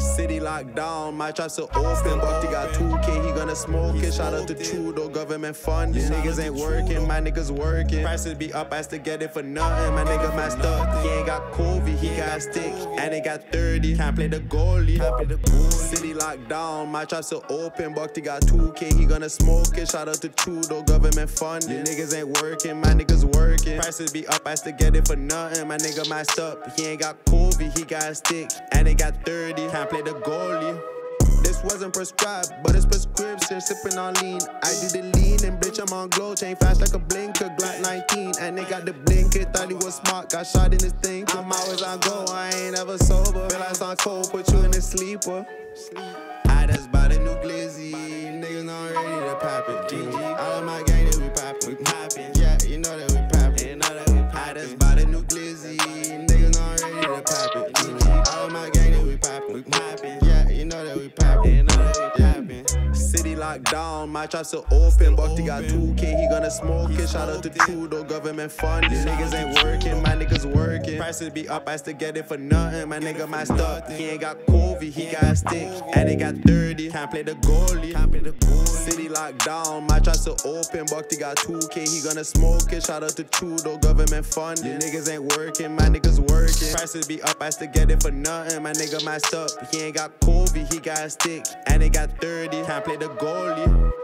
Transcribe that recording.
City locked down, my trap still open, but he got 2K, he gonna smoke it. Shout out to Trudeau, government funding. Niggas ain't working, my niggas working. Prices be up, I still get it for nothing. My nigga messed up, he ain't got COVID, he got a stick, and he got 30. Can't play the goalie. City locked down, my trap still open, but he got 2K, he gonna smoke it. Shout out to Trudeau, government funding. Niggas ain't working, my niggas working. Prices be up, I still get it for nothing. My nigga messed up, he ain't got COVID, he got a stick, and he got 30. Can't play the goalie. This wasn't prescribed, but it's prescription. Sipping on lean, I do the lean and bitch, I'm on glow. Chain fast like a blinker, Glock 19, and they got the blinker. Thought he was smart, got shot in his thing. I'm always on go, I ain't ever sober. Feel like on cold, put you in a sleeper. I just bought a new glizzy, niggas not ready to pop it. GG, all of my gang that we poppin', yeah, you know that we poppin'. I just bought a new glizzy, niggas not ready to pop it. GG, all of my gang that we poppin', yeah, you know that we poppin'. City locked down, my trap still open, but he got 2K, he gonna smoke it. Shout out to Trudeau, government funding. Niggas ain't working, my niggas working. Prices be up, I still get it for nothing. My nigga messed up, he ain't got COVID, he got a stick, and he got 30. Can't play the goalie. City locked down, my trap still open, but he got 2K, he gonna smoke it. Shout out to Trudeau, government funding. Niggas ain't working, my niggas working. Prices be up, I still get it for nothing. My nigga messed up, he ain't got COVID, he got a stick, and he got 30. Can't play the goalie.